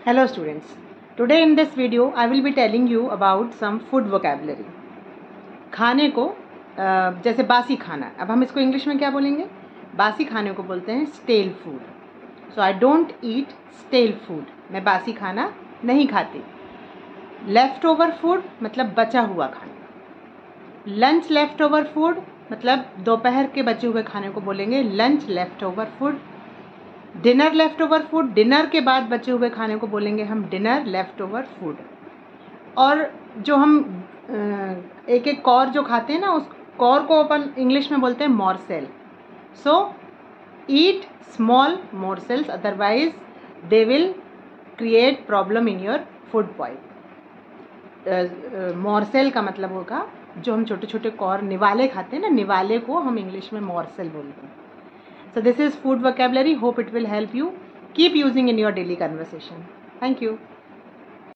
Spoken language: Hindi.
Hello students, today in this video I will be telling you about some food vocabulary. खाने को जैसे बासी खाना, अब हम इसको इंग्लिश में क्या बोलेंगे? बासी खाने को बोलते हैं stale food. So I don't eat stale food, मैं बासी खाना नहीं खाती. लेफ्ट ओवर फूड मतलब बचा हुआ खाना. लंच लेफ्ट ओवर फूड मतलब दोपहर के बचे हुए खाने को बोलेंगे lunch left over food. Dinner left over food, dinner के बाद बचे हुए खाने को बोलेंगे हम डिनर लेफ्ट ओवर फूड. और जो हम एक एक कौर जो खाते हैं ना, उस कौर को अपन इंग्लिश में बोलते हैं morsel. So eat small morsels, otherwise they will create problem in your food point. Morsel का मतलब होगा जो हम छोटे छोटे कौर निवाले खाते हैं ना, निवाले को हम इंग्लिश में मॉर्सेल बोलते हैं. So this is food vocabulary. Hope it will help you. Keep using in your daily conversation. Thank you.